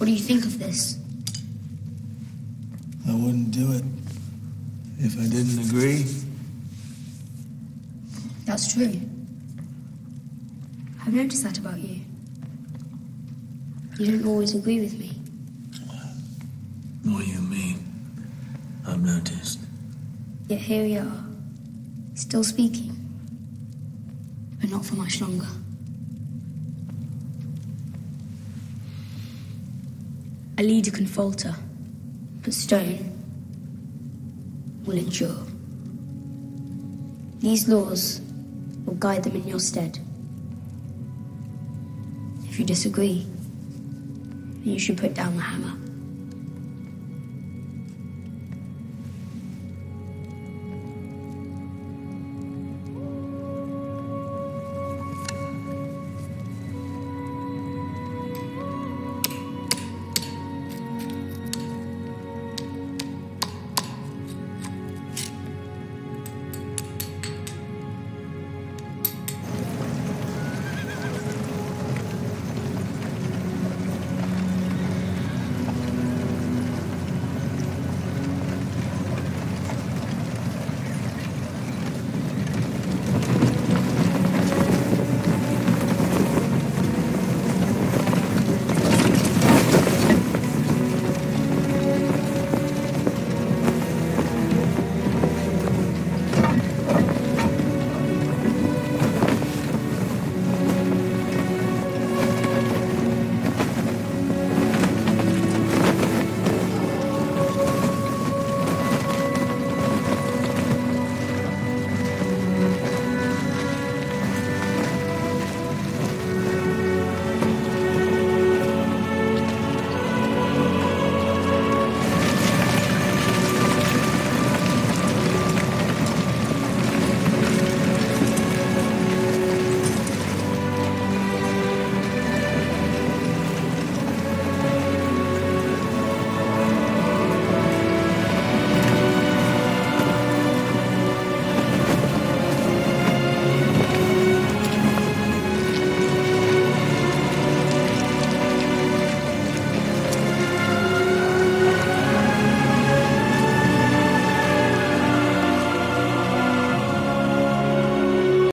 What do you think of this? I wouldn't do it if I didn't agree. That's true. I've noticed that about you. You don't always agree with me. What do you mean? I've noticed. Yet here we are, still speaking, but not for much longer. A leader can falter, but stone will endure. These laws will guide them in your stead. If you disagree, you should put down the hammer.